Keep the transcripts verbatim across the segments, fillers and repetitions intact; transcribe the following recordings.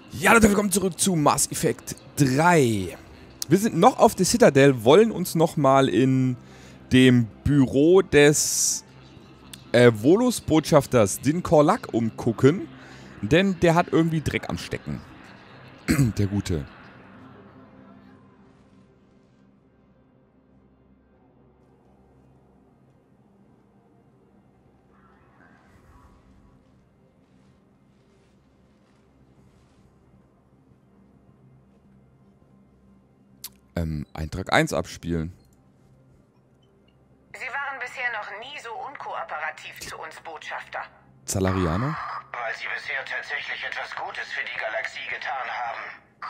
Ja, Leute, willkommen zurück zu Mass Effect drei. Wir sind noch auf der Citadel, wollen uns nochmal in dem Büro des äh, Volus-Botschafters Din Korlak umgucken, denn der hat irgendwie Dreck am Stecken. Der Gute. Ähm, Eintrag eins abspielen. Sie waren bisher noch nie so unkooperativ zu uns, Botschafter. Salarianer? Weil Sie bisher tatsächlich etwas Gutes für die Galaxie getan haben.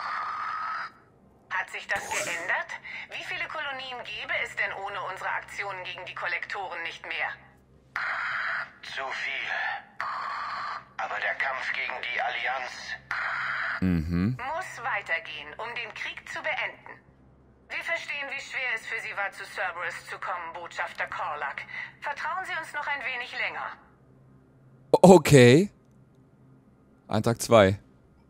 Hat sich das geändert? Wie viele Kolonien gäbe es denn ohne unsere Aktionen gegen die Kollektoren nicht mehr? Zu viel. Aber der Kampf gegen die Allianz Mhm. Muss weitergehen, um den Krieg zu beenden. Wir verstehen, wie schwer es für Sie war, zu Cerberus zu kommen, Botschafter Korlak. Vertrauen Sie uns noch ein wenig länger. Okay. Eintrag zwei.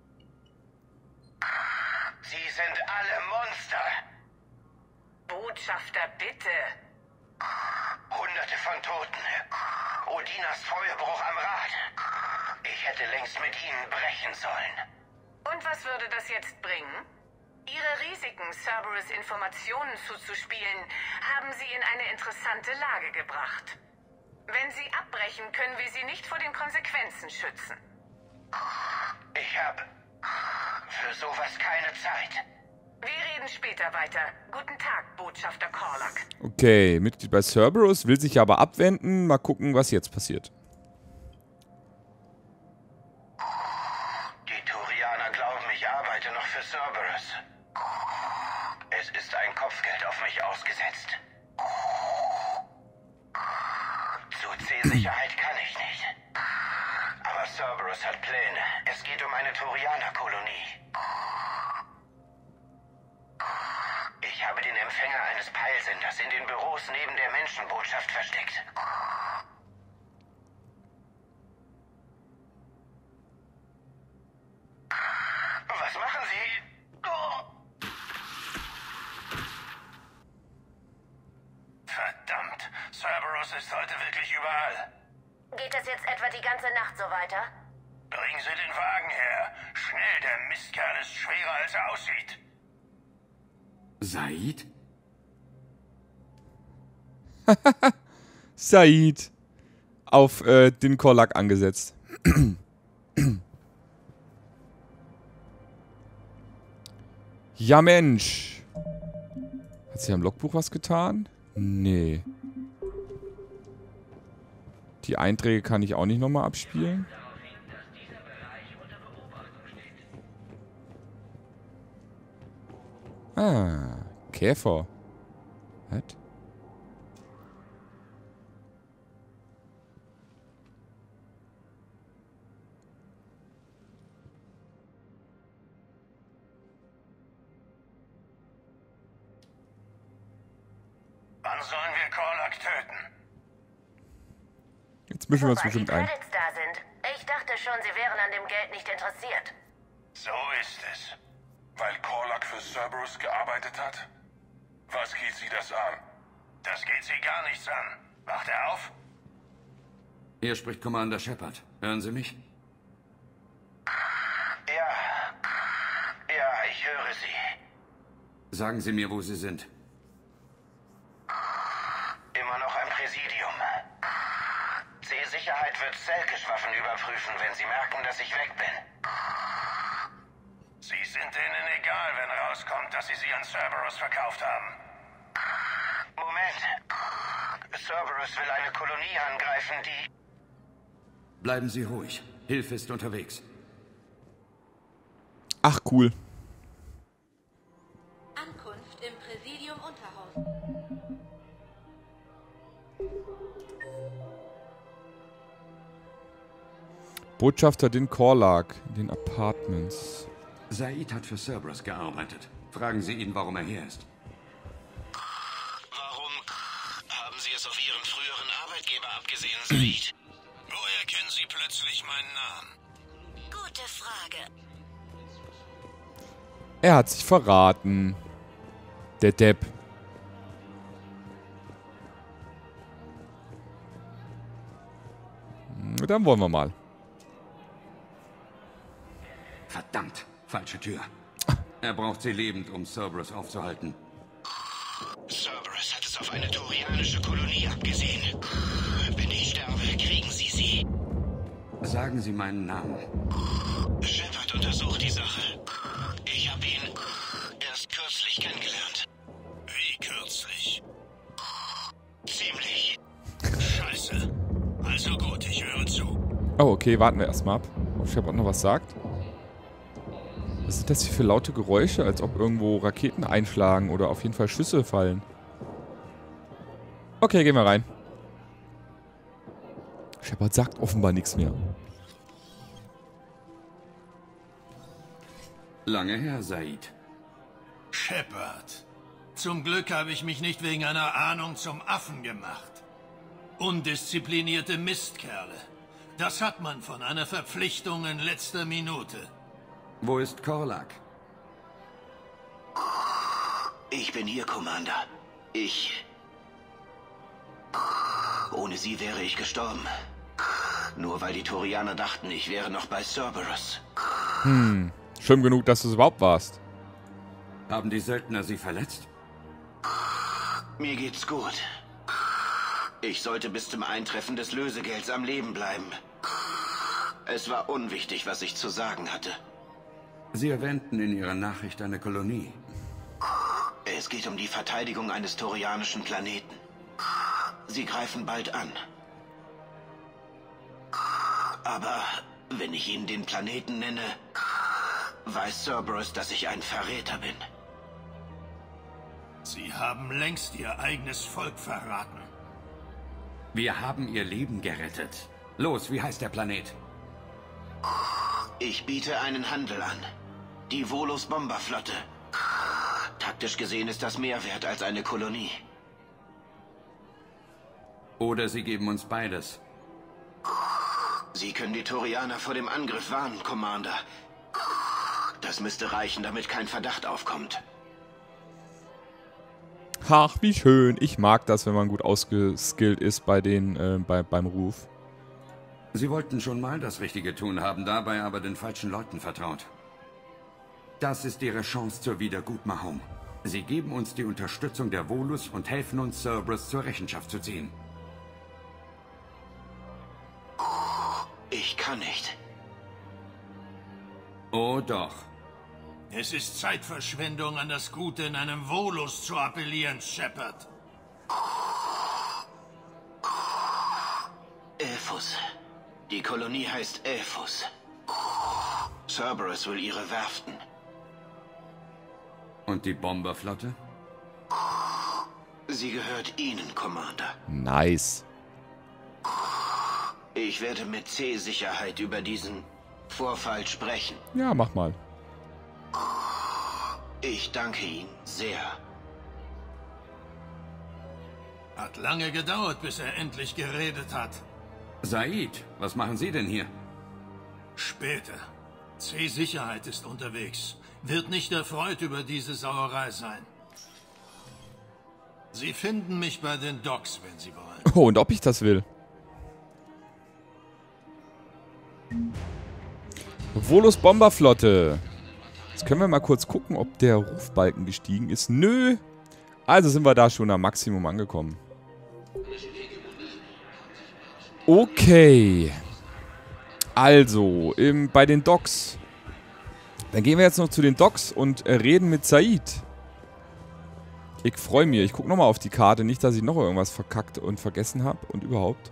Sie sind alle Monster. Botschafter, bitte. Hunderte von Toten. Odinas Feuerbruch am Rad. Ich hätte längst mit Ihnen brechen sollen. Und was würde das jetzt bringen? Ihre Risiken, Cerberus Informationen zuzuspielen, haben Sie in eine interessante Lage gebracht. Wenn Sie abbrechen, können wir Sie nicht vor den Konsequenzen schützen. Ich habe für sowas keine Zeit. Wir reden später weiter. Guten Tag, Botschafter Korlak. Okay, Mitglied bei Cerberus, will sich aber abwenden. Mal gucken, was jetzt passiert. Die Turianer glauben, ich arbeite noch für Cerberus. Es ist ein Kopfgeld auf mich ausgesetzt. Zu C-Sicherheit kann ich nicht. Aber Cerberus hat Pläne. Es geht um eine Turianer-Kolonie. Ich habe den Empfänger eines Peilsenders in den Büros neben der Menschenbotschaft versteckt. Was machen Sie? Oh. Verdammt, Cerberus ist heute wirklich überall. Geht es jetzt etwa die ganze Nacht so weiter? Bringen Sie den Wagen her. Schnell, der Mistkerl ist schwerer, als er aussieht. Said? Said. Auf äh, Din Korlak angesetzt. Ja, Mensch. Hat sich am Logbuch was getan? Nee. Die Einträge kann ich auch nicht nochmal abspielen. Ah, Käfer. Was? Wann sollen wir Korlak töten? Jetzt mischen wir uns Sobald die bestimmt ein. Credits da sind. Ich dachte schon, Sie wären an dem Geld nicht interessiert. So ist es. Weil Korlak für Cerberus gearbeitet hat? Was geht Sie das an? Das geht Sie gar nichts an. Wacht er auf? Hier spricht Commander Shepard. Hören Sie mich? Ja. Ja, ich höre Sie. Sagen Sie mir, wo Sie sind. Immer noch am Präsidium. C-Sicherheit wird Selkisch-Waffen überprüfen, wenn sie merken, dass ich weg bin. Sie sind denen egal, wenn rauskommt, dass sie sie an Cerberus verkauft haben. Moment. Cerberus will eine Kolonie angreifen, die... Bleiben Sie ruhig. Hilfe ist unterwegs. Ach, cool. Ankunft im Präsidium Unterhaus. Botschafter Din Korlak in den Apartments. Said hat für Cerberus gearbeitet. Fragen Sie ihn, warum er hier ist. Warum haben Sie es auf Ihren früheren Arbeitgeber abgesehen, Said? Woher kennen Sie plötzlich meinen Namen? Gute Frage. Er hat sich verraten. Der Depp. Dann wollen wir mal. Verdammt, falsche Tür. Er braucht sie lebend, um Cerberus aufzuhalten. Cerberus hat es auf eine turianische Kolonie abgesehen. Wenn ich sterbe, kriegen Sie sie. Sagen Sie meinen Namen. Shepard untersucht die Sache. Ich habe ihn erst kürzlich kennengelernt. Wie kürzlich? Ziemlich. Scheiße. Also gut, ich höre zu. Oh, okay, warten wir erstmal ab, ob Shepard noch was sagt. Was sind das hier für laute Geräusche, als ob irgendwo Raketen einschlagen oder auf jeden Fall Schüsse fallen? Okay, gehen wir rein. Shepard sagt offenbar nichts mehr. Lange her, Said. Shepard. Zum Glück habe ich mich nicht wegen einer Ahnung zum Affen gemacht. Undisziplinierte Mistkerle. Das hat man von einer Verpflichtung in letzter Minute. Wo ist Korlak? Ich bin hier, Commander. Ich... Ohne sie wäre ich gestorben. Nur weil die Turianer dachten, ich wäre noch bei Cerberus. Hm, schlimm genug, dass du es überhaupt warst. Haben die Söldner Sie verletzt? Mir geht's gut. Ich sollte bis zum Eintreffen des Lösegelds am Leben bleiben. Es war unwichtig, was ich zu sagen hatte. Sie erwähnten in Ihrer Nachricht eine Kolonie. Es geht um die Verteidigung eines turianischen Planeten. Sie greifen bald an. Aber wenn ich Ihnen den Planeten nenne, weiß Cerberus, dass ich ein Verräter bin. Sie haben längst Ihr eigenes Volk verraten. Wir haben Ihr Leben gerettet. Los, wie heißt der Planet? Ich biete einen Handel an. Die Volus Bomberflotte. Taktisch gesehen ist das mehr wert als eine Kolonie. Oder Sie geben uns beides. Sie können die Turianer vor dem Angriff warnen, Commander. Das müsste reichen, damit kein Verdacht aufkommt. Ach, wie schön. Ich mag das, wenn man gut ausgeskillt ist bei den, äh, bei, beim Ruf. Sie wollten schon mal das Richtige tun, haben dabei aber den falschen Leuten vertraut. Das ist Ihre Chance zur Wiedergutmachung. Sie geben uns die Unterstützung der Volus und helfen uns, Cerberus zur Rechenschaft zu ziehen. Ich kann nicht. Oh doch. Es ist Zeitverschwendung, an das Gute in einem Volus zu appellieren, Shepard. Elfus. Die Kolonie heißt Elfus. Cerberus will ihre Werften. Und die Bomberflotte? Sie gehört Ihnen, Commander. Nice. Ich werde mit C-Sicherheit über diesen Vorfall sprechen. Ja, mach mal. Ich danke Ihnen sehr. Hat lange gedauert, bis er endlich geredet hat. Said, was machen Sie denn hier? Später. C-Sicherheit ist unterwegs. Wird nicht erfreut über diese Sauerei sein. Sie finden mich bei den Docks, wenn Sie wollen. Oh, und ob ich das will. Volus Bomberflotte. Jetzt können wir mal kurz gucken, ob der Rufbalken gestiegen ist. Nö. Also sind wir da schon am Maximum angekommen. Okay. Also, im, bei den Docks. Dann gehen wir jetzt noch zu den Docks und äh, reden mit Said. Ich freue mich. Ich gucke nochmal auf die Karte. Nicht, dass ich noch irgendwas verkackt und vergessen habe. Und überhaupt.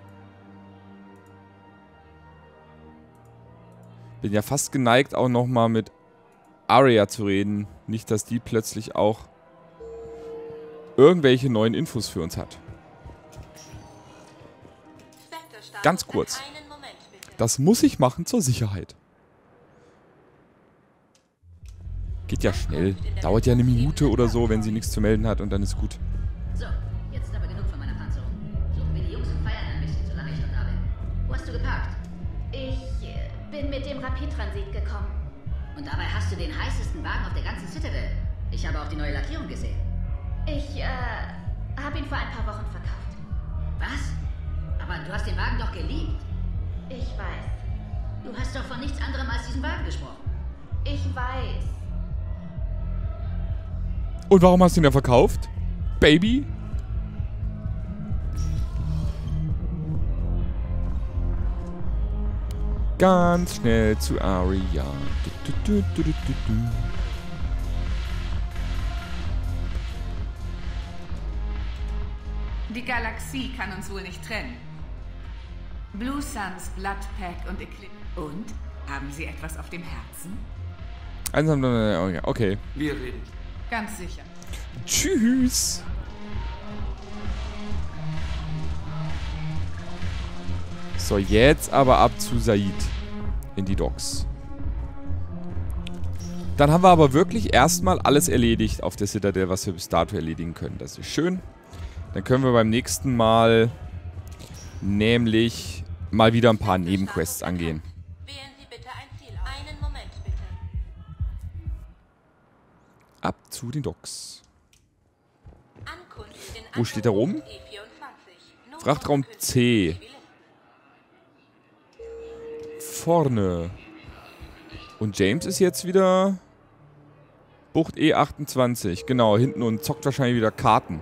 Bin ja fast geneigt, auch nochmal mit Aria zu reden. Nicht, dass die plötzlich auch irgendwelche neuen Infos für uns hat. Ganz kurz. Das muss ich machen zur Sicherheit. Geht ja schnell. Dauert ja eine Minute oder so, wenn sie nichts zu melden hat und dann ist gut. So, jetzt aber genug von meiner Panzerung. Suchen wir die Jungs und feiern ein bisschen, solange ich noch da bin. Wo hast du geparkt? Ich äh, bin mit dem Rapidtransit gekommen. Und dabei hast du den heißesten Wagen auf der ganzen Citadel. Ich habe auch die neue Lackierung gesehen. Ich, äh, habe ihn vor ein paar Wochen verkauft. Was? Aber du hast den Wagen doch geliebt. Ich weiß. Du hast doch von nichts anderem als diesen Wagen gesprochen. Ich weiß. Und warum hast du ihn dann verkauft? Baby? Ganz schnell zu Aria. Du, du, du, du, du, du. Die Galaxie kann uns wohl nicht trennen. Blue Suns, Bloodpack und Eclipse. Und? Haben Sie etwas auf dem Herzen? Einsam, okay. Wir reden. Ganz sicher. Tschüss. So, jetzt aber ab zu Said. In die Docks. Dann haben wir aber wirklich erstmal alles erledigt auf der Citadel, was wir bis dato erledigen können. Das ist schön. Dann können wir beim nächsten Mal nämlich mal wieder ein paar Nebenquests angehen. Wählen Sie bitte ein Ziel. Einen Moment, bitte. Ab zu den Docks. Ankunft in Wo steht da oben? E vierundzwanzig. Frachtraum C. Vorne. Und James ist jetzt wieder Bucht E achtundzwanzig. Genau, hinten und zockt wahrscheinlich wieder Karten.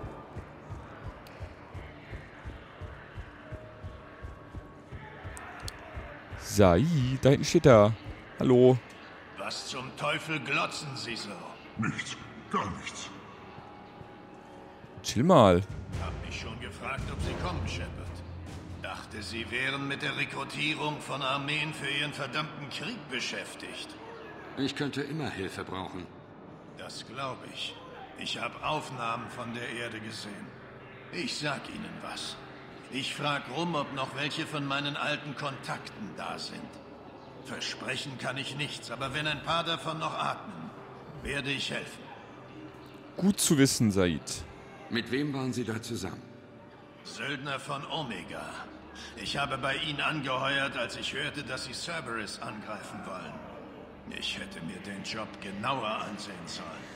Said, da hinten steht er. Hallo. Was zum Teufel glotzen Sie so? Nichts, gar nichts. Chill mal. Hab mich schon gefragt, ob Sie kommen, Shepard. Dachte, Sie wären mit der Rekrutierung von Armeen für Ihren verdammten Krieg beschäftigt. Ich könnte immer Hilfe brauchen. Das glaube ich. Ich habe Aufnahmen von der Erde gesehen. Ich sag Ihnen was. Ich frag rum, ob noch welche von meinen alten Kontakten da sind. Versprechen kann ich nichts, aber wenn ein paar davon noch atmen, werde ich helfen. Gut zu wissen, Said. Mit wem waren Sie da zusammen? Söldner von Omega. Ich habe bei Ihnen angeheuert, als ich hörte, dass Sie Cerberus angreifen wollen. Ich hätte mir den Job genauer ansehen sollen.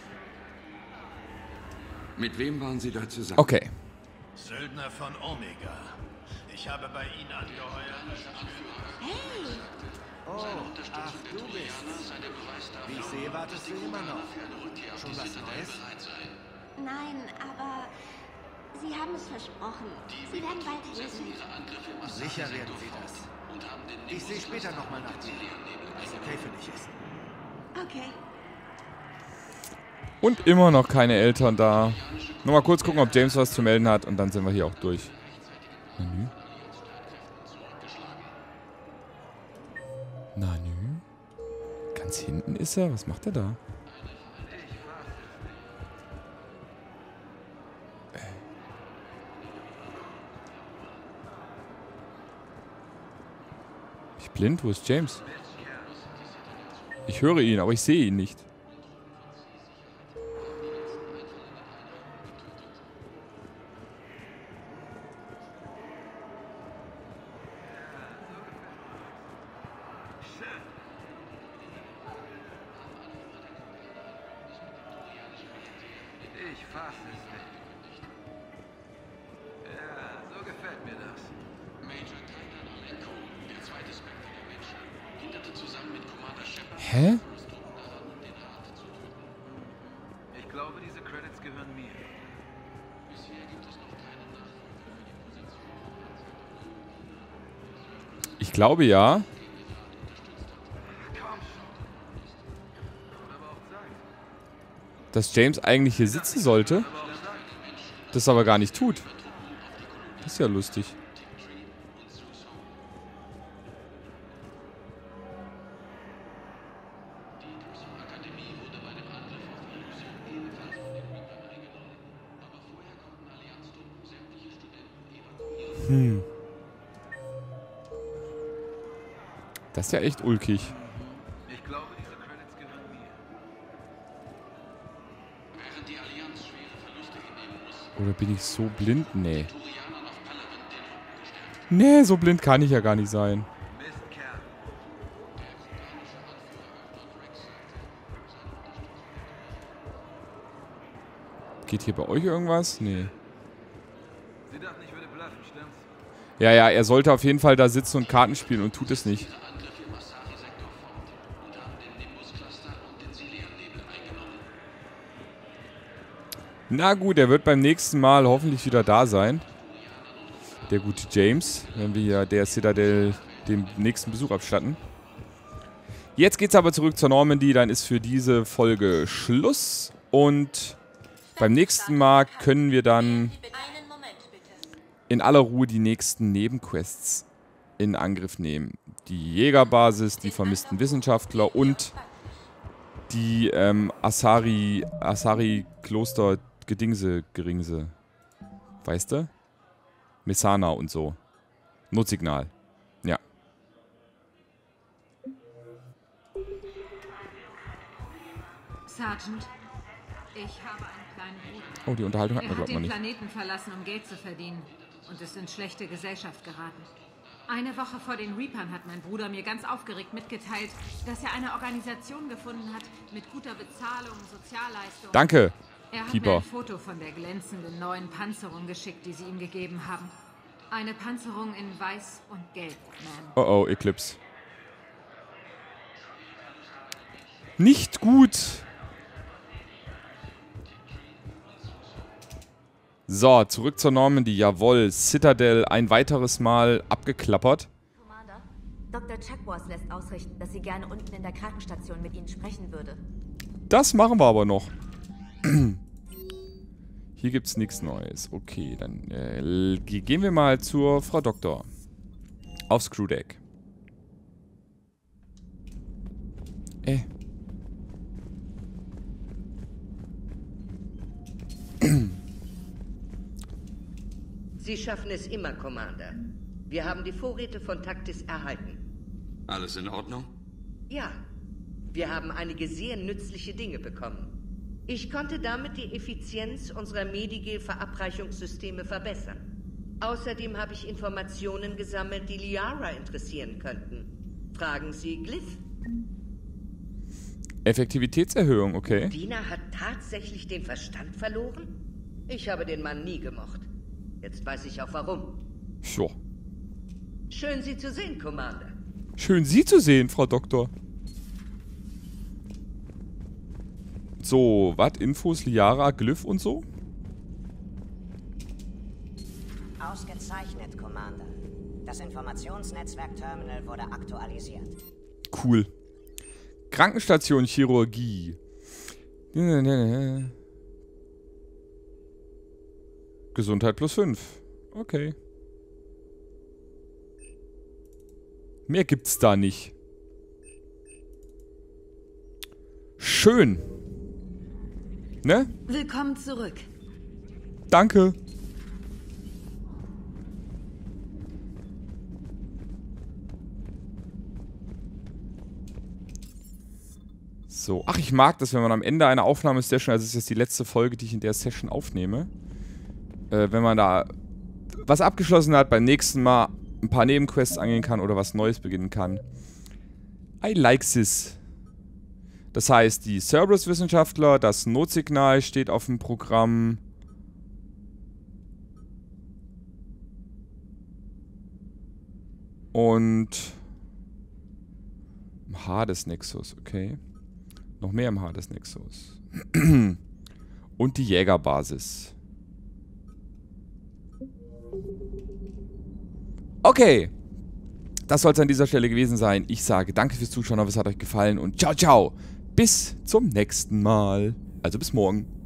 Mit wem waren Sie da zusammen? Okay. Söldner von Omega. Ich habe bei Ihnen angeheuert, als ich hörte... Hey! Oh, ach, du bist. Wie ich sehe, wartest du immer noch. Schon was Neues? Nein, aber Sie haben es versprochen. Sie werden bald helfen. Sicher werden sie das. Ich sehe später nochmal nach dir. Wenn es okay für dich ist. Okay. Und immer noch keine Eltern da. Nur mal kurz gucken, ob James was zu melden hat und dann sind wir hier auch durch. Menü. Na nü. Ganz hinten ist er. Was macht er da? Äh. Ich blind? Wo ist James? Ich höre ihn, aber ich sehe ihn nicht. Ich fasse es nicht. Ja, so gefällt mir das. Major Titan Alenko, der zweite Spectre der Menschen, hinderte zusammen mit Commander Shepard... Hä? Ich glaube, diese Credits gehören mir. Bisher gibt es noch keine Nachfolger für die Position. Ich glaube ja. Dass James eigentlich hier sitzen sollte, das aber gar nicht tut. Das ist ja lustig. Hm. Das ist ja echt ulkig. Ich glaube, diese Credits gehören mir. Während die Allianz schwere Verluste hinnehmen muss, Oder bin ich so blind? Nee. Nee, so blind kann ich ja gar nicht sein. Mistkerl. Geht hier bei euch irgendwas? Nee. Sie dachten, ich würde bluffen, stimmt's? Ja, ja, er sollte auf jeden Fall da sitzen und Karten spielen und tut es nicht. Na gut, er wird beim nächsten Mal hoffentlich wieder da sein. Der gute James, wenn wir hier der Citadel den nächsten Besuch abstatten. Jetzt geht's aber zurück zur Normandy, dann ist für diese Folge Schluss. Und beim nächsten Mal können wir dann in aller Ruhe die nächsten Nebenquests in Angriff nehmen. Die Jägerbasis, die vermissten Wissenschaftler und die ähm, Asari, Asari Kloster Gedingse, Geringse. Weißt du? Messana und so. Notsignal. Ja. Sergeant, ich habe einen kleinen Bruder. Oh, die Unterhaltung hat man, er hat glaubt man den nicht. Planeten verlassen, um Geld zu verdienen und ist in schlechte Gesellschaft geraten. Eine Woche vor den Reapern hat mein Bruder mir ganz aufgeregt mitgeteilt, dass er eine Organisation gefunden hat mit guter Bezahlung, Sozialleistung. Danke, Er hat Keeper. mir ein Foto von der glänzenden neuen Panzerung geschickt, die sie ihm gegeben haben. Eine Panzerung in Weiß und Gelb, Ma'am. Oh oh, Eclipse. Nicht gut. So, zurück zur Normandy. Jawohl, Citadel ein weiteres Mal abgeklappert. Commander, Doktor Chuckworth lässt ausrichten, dass sie gerne unten in der Krankenstation mit Ihnen sprechen würde. Das machen wir aber noch. Hier gibt's nichts Neues. Okay, dann äh, gehen wir mal zur Frau Doktor. Aufs Crewdeck. Äh. Sie schaffen es immer, Commander. Wir haben die Vorräte von Taktis erhalten. Alles in Ordnung? Ja. Wir haben einige sehr nützliche Dinge bekommen. Ich konnte damit die Effizienz unserer Medigel-Verabreichungssysteme verbessern. Außerdem habe ich Informationen gesammelt, die Liara interessieren könnten. Fragen Sie Glyph. Effektivitätserhöhung, okay. Dina hat tatsächlich den Verstand verloren? Ich habe den Mann nie gemocht. Jetzt weiß ich auch warum. So. Schön, Sie zu sehen, Commander. Schön, Sie zu sehen, Frau Doktor. So, was? Infos, Liara, Glyph und so? Ausgezeichnet, Commander. Das Informationsnetzwerk-Terminal wurde aktualisiert. Cool. Krankenstation Chirurgie. Gesundheit plus fünf. Okay. Mehr gibt's da nicht. Schön. Ne? Willkommen zurück. Danke. So. Ach, ich mag das, wenn man am Ende einer Aufnahmesession, also es ist jetzt die letzte Folge, die ich in der Session aufnehme, äh, wenn man da was abgeschlossen hat, beim nächsten Mal ein paar Nebenquests angehen kann oder was Neues beginnen kann. I like this. Das heißt, die Cerberus-Wissenschaftler, das Notsignal steht auf dem Programm. Und im Hades Nexus, okay. Noch mehr im Hades Nexus. Und die Jägerbasis. Okay. Das soll es an dieser Stelle gewesen sein. Ich sage danke fürs Zuschauen, hoffe es hat euch gefallen und ciao, ciao. Bis zum nächsten Mal. Also bis morgen.